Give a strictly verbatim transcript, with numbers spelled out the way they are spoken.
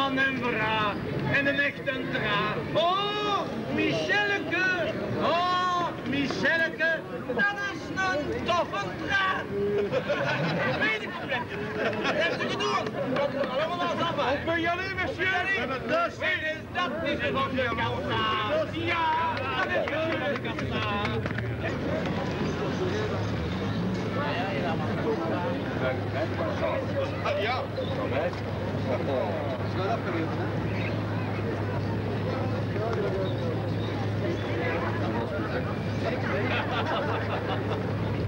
man en vrouw en een echte tra. Oh, Michelke, oh, Michelke, dat is een toffe tra. Weet ik het, heeft u gedaan? Dat is allemaal als af. Op mijn Janne, monsieur. Dus, dat is het van de kassa. Ja, dat is de kassa. Ja. Ja.